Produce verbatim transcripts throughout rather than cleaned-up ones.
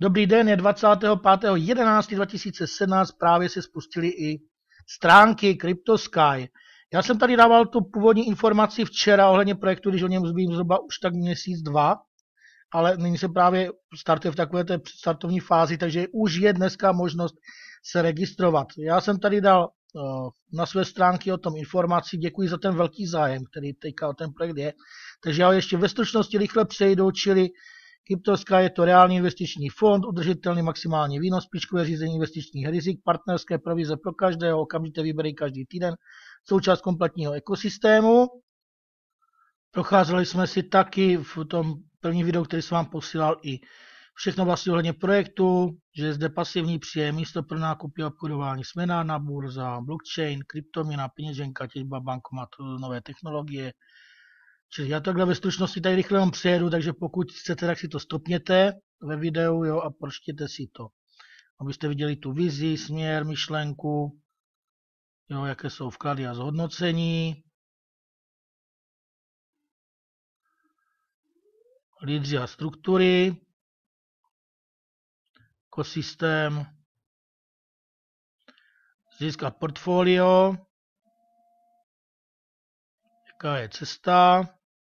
Dobrý den, je dvacátého pátého jedenáctého dva tisíce sedmnáct, právě se spustily i stránky CryptoSky. Já jsem tady dával tu původní informaci včera ohledně projektu, když o něm zbývím zhruba už tak měsíc, dva, ale nyní se právě startuje v takové té startovní fázi, takže už je dneska možnost se registrovat. Já jsem tady dal uh, na své stránky o tom informaci, děkuji za ten velký zájem, který teďka o ten projekt je, takže já ještě ve stručnosti rychle přejdu, čili CryptoSky je to reálný investiční fond, udržitelný maximální výnos, špičkové řízení investičních rizik, partnerské provize pro každého, okamžité výběry každý týden, součást kompletního ekosystému. Procházeli jsme si taky v tom prvním videu, který jsem vám posílal, i všechno vlastně ohledně projektu, že je zde pasivní příjem, místo pro nákupy a obchodování směnárna burza, blockchain, kryptoměna, peněženka, těžba, bankomat, nové technologie. Čili já takhle ve stručnosti tady rychle vám přejedu, takže pokud chcete, tak si to stopněte ve videu, jo, a pročtěte si to. Abyste viděli tu vizi, směr, myšlenku, jo, jaké jsou vklady a zhodnocení. Lídři a struktury. Ekosystém. Získat portfolio. Jaká je cesta.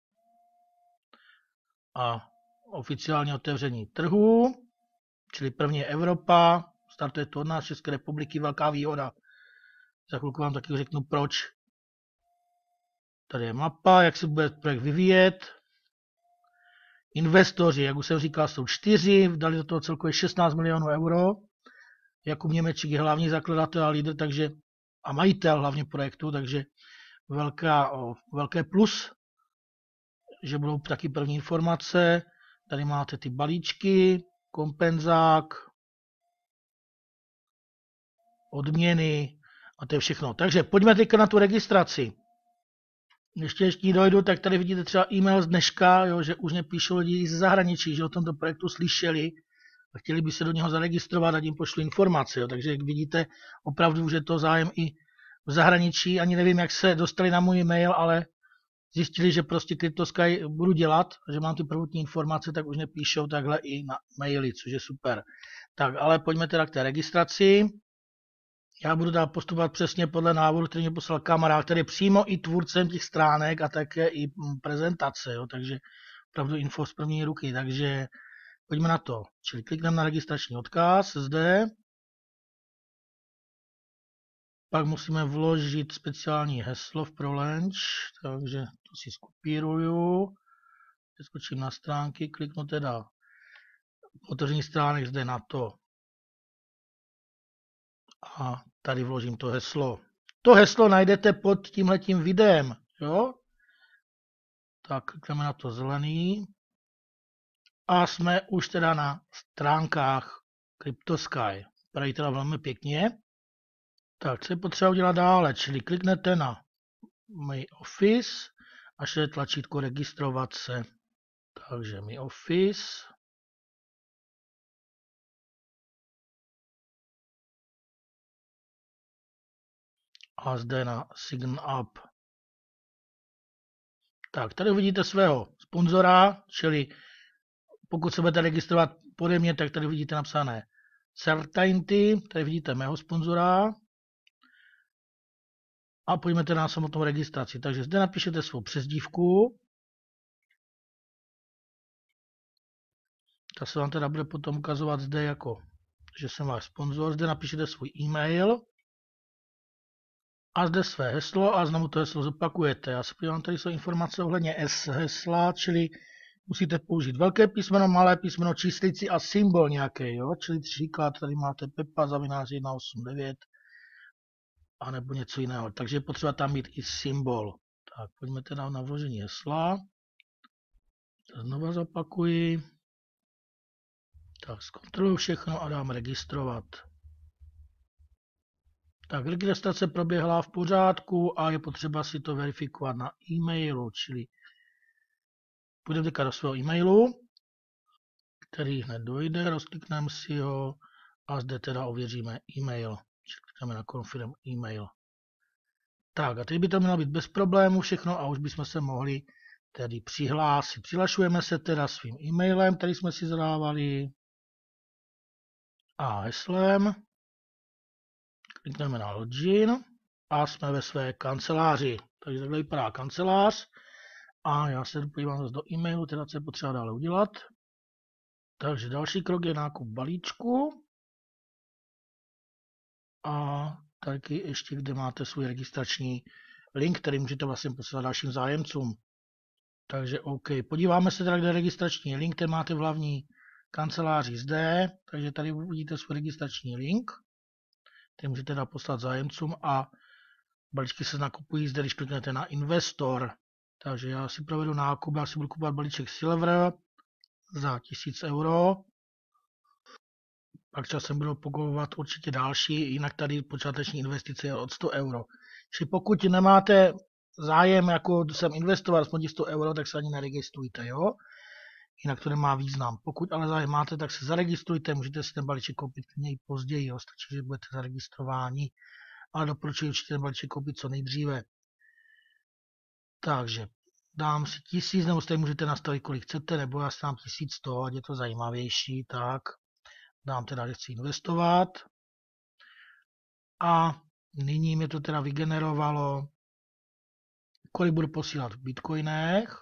A oficiální otevření trhu, čili první je Evropa, startuje to od nás, České republiky, velká výhoda. Za chvilku vám taky řeknu proč. Tady je mapa, jak se bude projekt vyvíjet. Investoři, jak už jsem říkal, jsou čtyři, dali do toho celkově šestnáct milionů euro. Jakub Němeček je hlavní zakladatel a lídr, takže, a majitel hlavně projektu, takže velká, o, velké plus, že budou taky první informace. Tady máte ty balíčky, kompenzák, odměny a to je všechno. Takže pojďme teď na tu registraci. Ještě ještě dojdu, tak tady vidíte třeba e-mail z dneška, jo, že už mě píšou lidi z zahraničí, že o tomto projektu slyšeli a chtěli by se do něho zaregistrovat a tím pošlu informace. Jo. Takže jak vidíte, opravdu už je to zájem i v zahraničí. Ani nevím, jak se dostali na můj e-mail, ale zjistili, že prostě CryptoSky budu dělat, že mám ty prvotní informace, tak už mě píšou takhle i na maily, což je super. Tak, ale pojďme teda k té registraci. Já budu dál postupovat přesně podle návodu, který mě poslal kamarád, který je přímo i tvůrcem těch stránek a také i prezentace, jo, takže opravdu info z první ruky, takže pojďme na to. Čili klikneme na registrační odkaz zde. Pak musíme vložit speciální heslo v ProLaunch, takže to si skopíruju. Skočím na stránky, kliknu teda otevření stránek zde na to. A tady vložím to heslo. To heslo najdete pod tímhletím videem, jo? Tak klikneme na to zelený. A jsme už teda na stránkách CryptoSky. Vypadají teda velmi pěkně. Tak, co je potřeba udělat dále? Čili kliknete na My Office a šle tlačítko registrovat se. Takže My Office. A zde na Sign Up. Tak, tady vidíte svého sponzora, čili pokud se budete registrovat pode mě, tak tady vidíte napsané Certainty, tady vidíte mého sponzora. A pojďme teda na samotnou registraci. Takže zde napíšete svou přezdívku. Ta se vám teda bude potom ukazovat zde jako, že jsem váš sponzor. Zde napíšete svůj e-mail. A zde své heslo a znovu to heslo zopakujete. Já se podívám, tady jsou informace ohledně S hesla, čili musíte použít velké písmeno, malé písmeno, číslici a symbol nějaký. Jo? Čili příklad, tady máte Pepa zavinář jedna osm devět. A nebo něco jiného. Takže je potřeba tam mít i symbol. Tak, pojďme teda na vložení hesla. Znova zopakuji. Tak, zkontroluji všechno a dám registrovat. Tak, registrace proběhla v pořádku a je potřeba si to verifikovat na e-mailu, čili půjdeme teďka do svého e-mailu, který hned dojde, rozklikneme si ho a zde teda ověříme e-mail. Klikneme na Confirm e-mail. Tak a teď by to mělo být bez problémů všechno a už bychom se mohli tedy přihlásit. Přihlašujeme se teda svým e-mailem, který jsme si zadávali. a heslem. Klikneme na login a jsme ve své kanceláři. Takže takhle vypadá kancelář. A já se podívám zase do e-mailu, teda co je potřeba dále udělat. Takže další krok je nákup balíčku. A taky ještě, kde máte svůj registrační link, který můžete vlastně poslat dalším zájemcům. Takže OK, podíváme se teda, kde je registrační link, ten máte v hlavní kanceláři zde, takže tady uvidíte svůj registrační link, který můžete teda poslat zájemcům a balíčky se nakupují zde, když kliknete na investor. Takže já si provedu nákup, já si budu kupovat balíček Silver za tisíc euro. Pak časem budou pokupovat určitě další, jinak tady počáteční investice je od sto euro. Čili pokud nemáte zájem, jako jsem investoval aspoň sto euro, tak se ani neregistrujte, jo? Jinak to nemá význam. Pokud ale zájem máte, tak se zaregistrujte, můžete si ten balíček koupit i později, jo? Stačí, že budete zaregistrováni, ale doporučuji určitě ten balíček koupit co nejdříve. Takže dám si tisíc, nebo si můžete nastavit, kolik chcete, nebo já si dám tisíc sto, ať je to zajímavější, tak dám teda, že chci investovat. A nyní mi to teda vygenerovalo, kolik budu posílat v bitcoinech.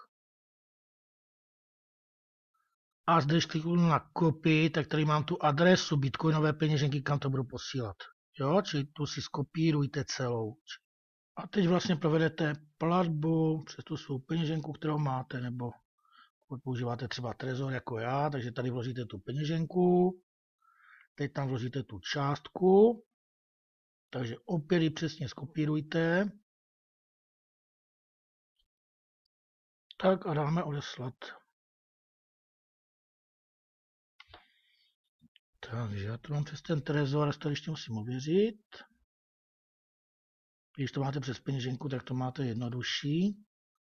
A zde, když kliknu na copy, tak tady mám tu adresu bitcoinové peněženky, kam to budu posílat. Jo, čili tu si skopírujte celou. A teď vlastně provedete platbu přes tu svou peněženku, kterou máte, nebo používáte třeba Trezor jako já, takže tady vložíte tu peněženku, teď tam vložíte tu částku, takže opět ji přesně skopírujte. Tak a dáme odeslat. Takže já to mám přes ten Trezor, to ještě musím ověřit. Když to máte přes peněženku, tak to máte jednodušší.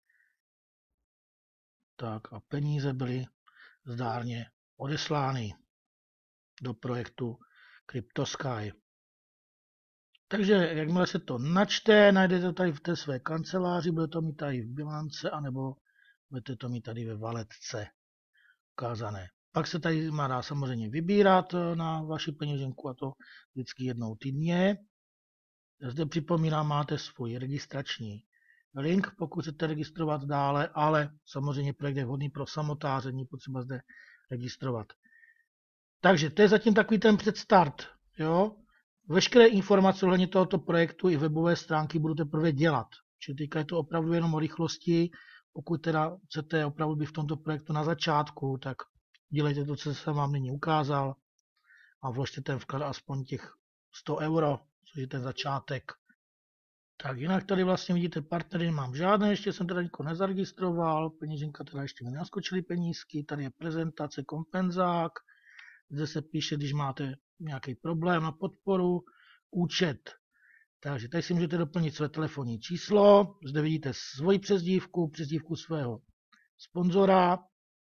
Tak a peníze byly zdárně odeslány do projektu CryptoSky. Takže jakmile se to načte, najdete to tady v té své kanceláři, bude to mít tady v bilance, anebo budete to mít tady ve valetce ukázané. Pak se tady má dá samozřejmě vybírat na vaši peněženku, a to vždycky jednou týdně. Zde připomínám, máte svůj registrační link, pokud chcete registrovat dále, ale samozřejmě projekt je vhodný pro samotáře, není potřeba zde registrovat. Takže to je zatím takový ten předstart. Jo? Veškeré informace ohledně tohoto projektu i webové stránky budu teprve dělat. Čili teďka je to opravdu jenom o rychlosti. Pokud teda chcete opravdu být v tomto projektu na začátku, tak dělejte to, co jsem vám nyní ukázal a vložte ten vklad aspoň těch sto euro, což je ten začátek. Tak jinak tady vlastně vidíte partnery, nemám žádné, ještě jsem teda nikoho nezaregistroval, peněženka teda ještě mi naskočily penízky, tady je prezentace, kompenzák, zde se píše, když máte nějaký problém na podporu, účet. Takže tady si můžete doplnit své telefonní číslo, zde vidíte svoji přezdívku, přezdívku svého sponzora.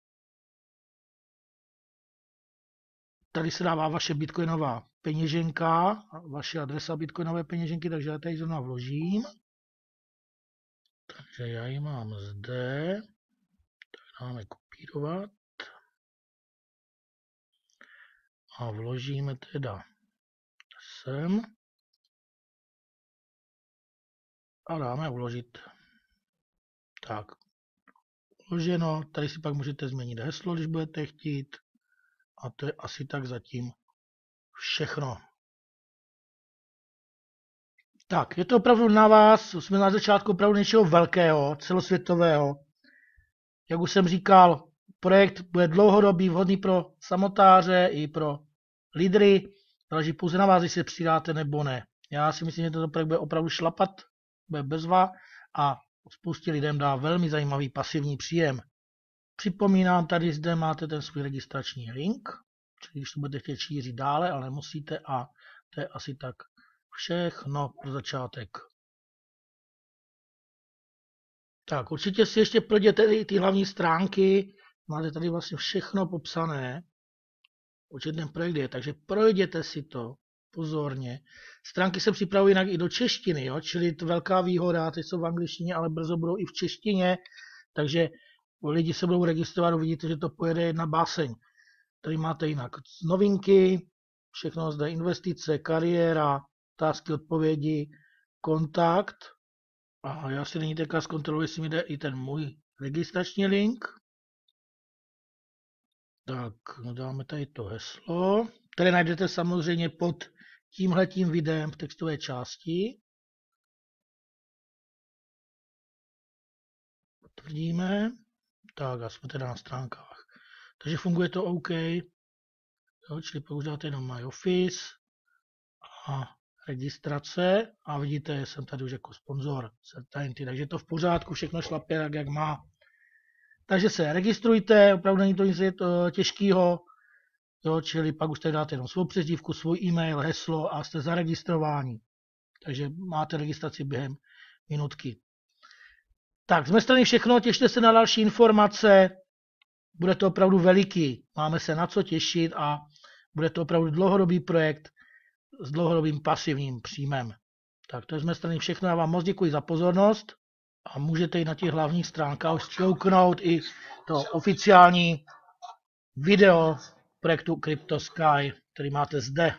Tady se dává vaše bitcoinová peněženka, vaše adresa bitcoinové peněženky, takže já tady zrovna vložím. Takže já ji mám zde, tak dáme kopírovat. A vložíme teda sem. A dáme vložit. Tak, vloženo, tady si pak můžete změnit heslo, když budete chtít. A to je asi tak zatím všechno. Tak, je to opravdu na vás, jsme na začátku opravdu něčeho velkého, celosvětového. Jak už jsem říkal, projekt bude dlouhodobý, vhodný pro samotáře i pro lídry, záleží pouze na vás, jestli se přidáte nebo ne. Já si myslím, že tento projekt bude opravdu šlapat, bude bezva a spoustě lidem dá velmi zajímavý pasivní příjem. Připomínám, tady zde máte ten svůj registrační link, čili když to budete chtět šířit dále, ale nemusíte, a to je asi tak všechno pro začátek. Tak, určitě si ještě projděte i ty hlavní stránky, máte tady vlastně všechno popsané, o čem ten projekt je, takže projděte si to pozorně. Stránky se připravují jinak i do češtiny, jo? Čili to velká výhoda, teď jsou v angličtině, ale brzo budou i v češtině, takže lidi se budou registrovat, uvidíte, že to pojede jedna báseň. Tady máte jinak novinky, všechno zde investice, kariéra, otázky, odpovědi, kontakt. A já si nyní teďka zkontroluji, jestli mi jde i ten můj registrační link. Tak, dáme tady to heslo, které najdete samozřejmě pod tímhletím videem v textové části. Potvrdíme. Tak a jsme teda na stránkách. Takže funguje to OK. Jo, čili používáte jenom My Office a registrace a vidíte, jsem tady už jako sponzor Certainty, takže to v pořádku, všechno šlape tak, jak má. Takže se registrujte, opravdu není to nic těžkého, jo, čili pak už tady dáte jenom svou přezdívku, svůj e-mail, heslo a jste zaregistrováni. Takže máte registraci během minutky. Tak, z mé strany všechno, těšte se na další informace, bude to opravdu veliký, máme se na co těšit a bude to opravdu dlouhodobý projekt s dlouhodobým pasivním příjmem. Tak to je z mé strany všechno, já vám moc děkuji za pozornost a můžete i na těch hlavních stránkách už zkouknout i to oficiální video projektu CryptoSky, který máte zde.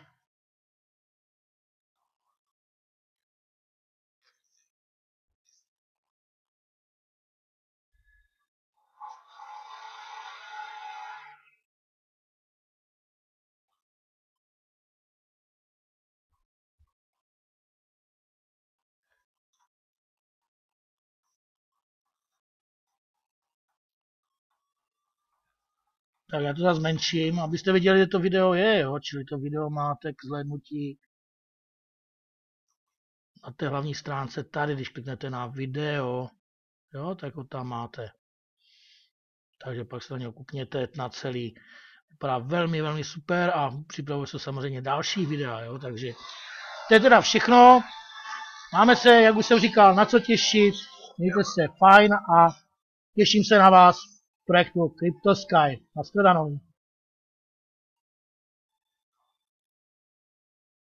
Tak já to zase zmenším, abyste viděli, že to video je, jo? Čili to video máte k zhlédnutí na té hlavní stránce tady, když kliknete na video, jo, tak ho tam máte. Takže pak se na něj koukněte na celý. Vypadá velmi, velmi super a připravuje se samozřejmě další videa, jo, takže to je teda všechno. Máme se, jak už jsem říkal, na co těšit, mějte se fajn a těším se na vás v projektu CryptoSky. Nashledanou.